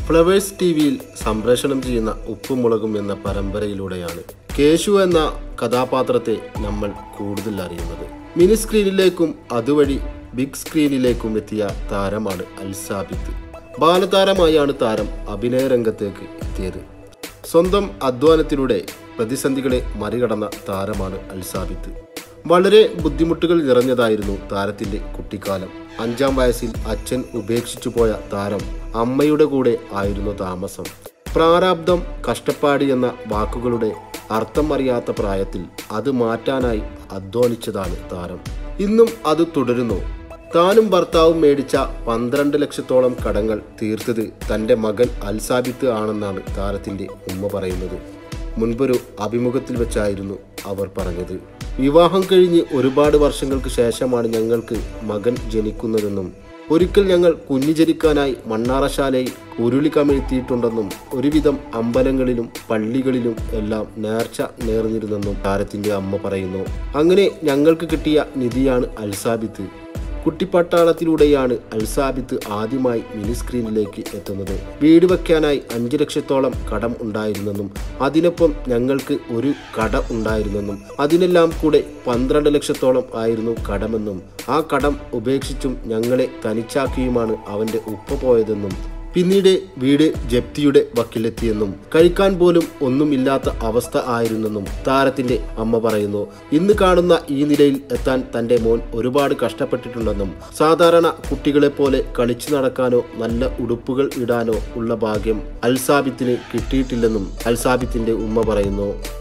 Flowers ടിവിയിൽ സംപ്രേഷണം ചെയ്യുന്ന ഉപ്പും മുളകും എന്ന പരമ്പരയിലൂടെയാണ് കേശു എന്ന കഥാപാത്രത്തെ നമ്മൾ കൂടുതൽ അറിയുന്നത്. മിനി സ്ക്രീനിലേക്കും അതുവഴി ബിഗ് സ്ക്രീനിലേക്കും എത്തിയ താരമാണ് അൽസാബിത്ത്. ബാലതാരമായാണ് താരം അഭിനയ രംഗത്തേക്ക് എത്തിയത്. സ്വന്തം അധ്വാനത്തിലൂടെ പ്രതിസന്ധികളെ മറികടന്ന താരമാണ് അൽസാബിത്ത്. വളരെ ബുദ്ധിമുട്ടുകൾ നിറഞ്ഞതായിരുന്നു താരത്തിന്റെ കുട്ടിക്കാലം. 5-ാം വയസ്സിൽ അച്ഛൻ ഉപേക്ഷിച്ചു പോയ താരം അമ്മയുടെ കൂടെ ആയിരുന്നു താമസം. പ്രാരാബ്ധം, കഷ്ടപ്പാട് എന്ന വാക്കുകളുടെ അർത്ഥം അറിയാത്ത പ്രായത്തിൽ അത് മാറ്റാനായി അധ്വാനിച്ചതാണ് താരം. ഇന്നും അത് തുടരുന്നു. താനും ഭർത്താവും മേടിച്ച 12 ലക്ഷത്തോളം കടങ്ങൾ തീർത്തത് തൻ്റെ മകൻ അൽസാബിത്ത് ആണെന്നാണ് താരത്തിൻ്റെ ഉമ്മ പറയുന്നത്. മുൻപൊരു അഭിമുഖത്തിൽ വെച്ചായിരുന്നു അവർ പറഞ്ഞത്. വിവാഹം കഴിഞ്ഞ് ഒരുപാട് വർഷങ്ങൾക്ക് ശേഷമാണ് ഞങ്ങൾക്ക് മകൻ ജനിക്കുന്നതെന്നും ഒരിക്കൽ ഞങ്ങൾ കുഞ്ഞു ജനിക്കാനായി മണ്ണാറശാലയിൽ ഉരുളി കമിഴ്ത്തിയിട്ടുണ്ടെന്നും ഒരുവിധം അമ്പലങ്ങളിലും പള്ളികളിലും എല്ലാം നേർച്ച നേർന്നിരുന്നെന്നും താരത്തിൻ്റെ അമ്മ പറയുന്നു. അങ്ങനെ ഞങ്ങൾക്ക് കിട്ടിയ നിധിയാണ് അൽസാബിത്ത്. കുട്ടിപ്പട്ടാളത്തിലൂടെയാണ് അൽസാബിത്ത് ആദ്യമായി മിനി സ്ക്രീനിലേക്ക് എത്തുന്നത്. വീട് വയ്ക്കാനായി 5 ലക്ഷത്തോളം കടം ഉണ്ടായിരുന്നെന്നും അതിനൊപ്പം ഞങ്ങൾക്ക് ഒരു കട ഉണ്ടായിരുന്നെന്നും അതിനെല്ലാം കൂടെ 12 ലക്ഷത്തോളം ആയിരുന്നു കടമെന്നും ആ കടം ഉപേക്ഷിച്ചും ഞങ്ങളെ തനിച്ചാക്കിയുമാണ് അവൻ്റെ ഉപ്പ പോയതെന്നും പിന്നീട് വീട് ജപ്തിയുടെ വക്കിലെത്തിയെന്നും കഴിക്കാൻ പോലും ഒന്നുമില്ലാത്ത അവസ്ഥ ആയിരുന്നെന്നും താരത്തിന്റെ അമ്മ പറയുന്നു. ഇന്ന് കാണുന്ന ഈ നിലയിൽ എത്താൻ തന്റെ മോൻ ഒരുപാട് കഷ്ടപ്പെട്ടിട്ടുണ്ടെന്നും സാധാരണ കുട്ടികളെ പോലെ കളിച്ചു നടക്കാനോ നല്ല ഉടുപ്പുകൾ ഇടാനോ ഉള്ള ഭാഗ്യം അൽസാബിത്തിന് കിട്ടിയിട്ടില്ലെന്നും അൽസാബിത്തിന്റെ ഉമ്മ പറയുന്നു.